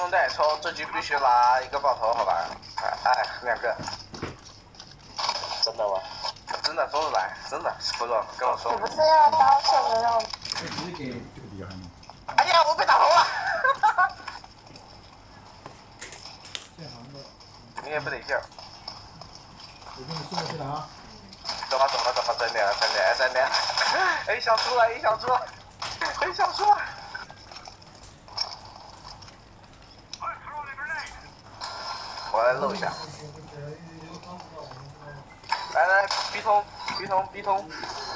兄弟，抽这局必须拿一个爆头，好吧？哎，2个。 真的吗？ 真的，说出来，真的，不是跟我说。 你不是要当什么让？ 直接给这个比较好。 哎呀，我被打头了！你也不得劲儿。 我给你送过去了啊。 走吧，真的。A 小猪了，A 小猪。我来漏一下。来，B 通。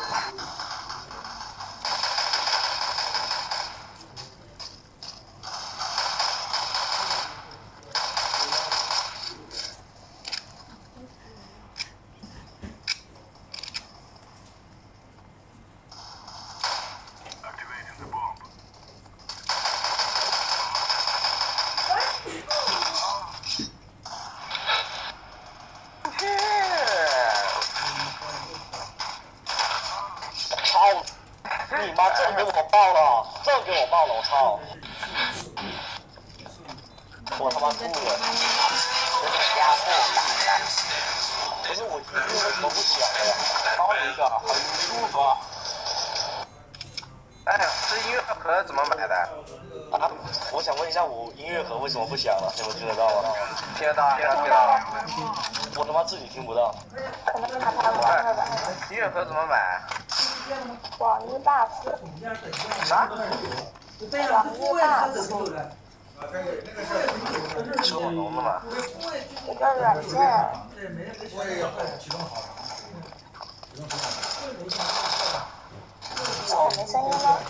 你妈这给我爆了，我操！我他妈吐了！压迫感！不是我音乐为什么不响了？包一个，很舒服。 哎，这音乐盒怎么买的？ 啊，我想问一下，我音乐盒为什么不响了？你们听得到吗？ 听得到。 我他妈自己听不到。 可能把它关了吧。 音乐盒怎么买？ 网易大师。 啥？ 网易大师。 是我弄的吗？ 一个软件。我没声音吗？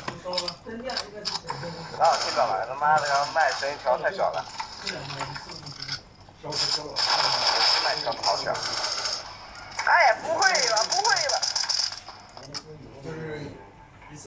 啊，听到了，他妈的，要麦声音调太小了。麦调的好小。